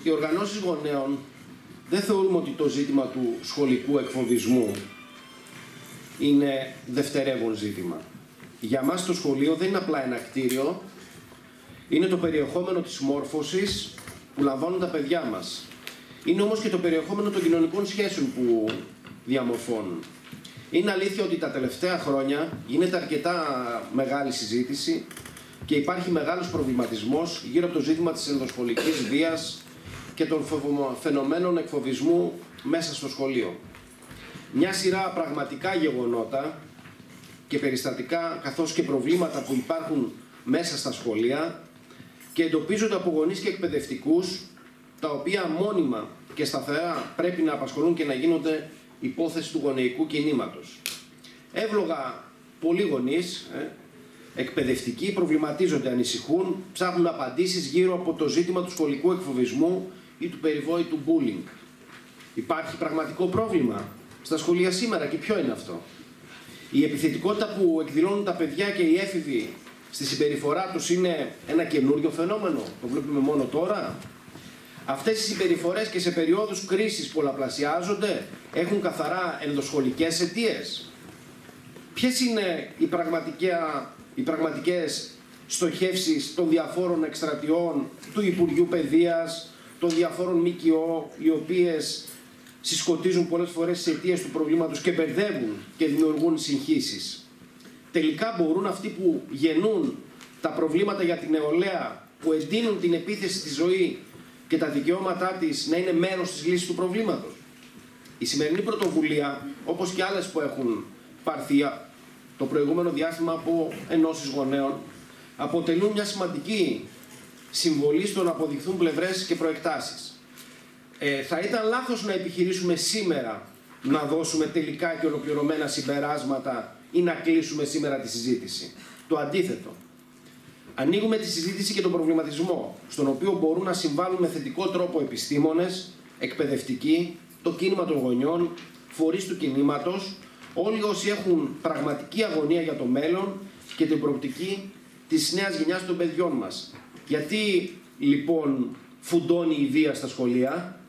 οι οργανώσεις γονέων δεν θεωρούμε ότι το ζήτημα του σχολικού εκφοβισμού είναι δευτερεύον ζήτημα. Για μας το σχολείο δεν είναι απλά ένα κτίριο, είναι το περιεχόμενο της μόρφωσης που λαμβάνουν τα παιδιά μας. Είναι όμως και το περιεχόμενο των κοινωνικών σχέσεων που διαμορφώνουν. Είναι αλήθεια ότι τα τελευταία χρόνια γίνεται αρκετά μεγάλη συζήτηση και υπάρχει μεγάλος προβληματισμός γύρω από το ζήτημα της ενδοσχολικής βίας και των φαινομένων εκφοβισμού μέσα στο σχολείο. Μια σειρά πραγματικά γεγονότα και περιστατικά καθώς και προβλήματα που υπάρχουν μέσα στα σχολεία και εντοπίζονται από γονείς και εκπαιδευτικούς, τα οποία μόνιμα και σταθερά πρέπει να απασχολούν και να γίνονται υπόθεση του γονεϊκού κινήματος. Εύλογα πολλοί γονείς, εκπαιδευτικοί, προβληματίζονται, ανησυχούν, ψάχνουν απαντήσεις γύρω από το ζήτημα του σχολικού εκφοβισμού ή του περιβόητου bullying. Υπάρχει πραγματικό πρόβλημα στα σχολεία σήμερα και ποιο είναι αυτό? Η επιθετικότητα που εκδηλώνουν τα παιδιά και οι έφηβοι στη συμπεριφορά τους είναι ένα καινούριο φαινόμενο, το βλέπουμε μόνο τώρα? Αυτές οι συμπεριφορές και σε περιόδους κρίσης πολλαπλασιάζονται, έχουν καθαρά ενδοσχολικές αιτίες? Ποιες είναι οι πραγματικές στοχεύσεις των διαφόρων εκστρατιών του Υπουργείου Παιδείας, των διαφόρων ΜΚΟ, οι οποίες συσκοτίζουν πολλές φορές τις αιτίες του προβλήματος και μπερδεύουν και δημιουργούν συγχύσεις? Τελικά μπορούν αυτοί που γεννούν τα προβλήματα για την νεολαία, που εντείνουν την επίθεση στη ζωή και τα δικαιώματά της, να είναι μέρος της λύσης του προβλήματος? Η σημερινή πρωτοβουλία, όπως και άλλες που έχουν πάρθει το προηγούμενο διάστημα από ενώσεις γονέων, αποτελούν μια σημαντική συμβολή στο να αποδειχθούν πλευρές και προεκτάσεις. Θα ήταν λάθος να επιχειρήσουμε σήμερα να δώσουμε τελικά και ολοκληρωμένα συμπεράσματα ή να κλείσουμε σήμερα τη συζήτηση. Το αντίθετο. Ανοίγουμε τη συζήτηση και τον προβληματισμό, στον οποίο μπορούν να συμβάλλουν με θετικό τρόπο επιστήμονες, εκπαιδευτικοί, το κίνημα των γονιών, φορείς του κινήματος, όλοι όσοι έχουν πραγματική αγωνία για το μέλλον και την προοπτική της νέας γενιάς των παιδιών μας. Γιατί λοιπόν φουντώνει η βία στα σχολεία?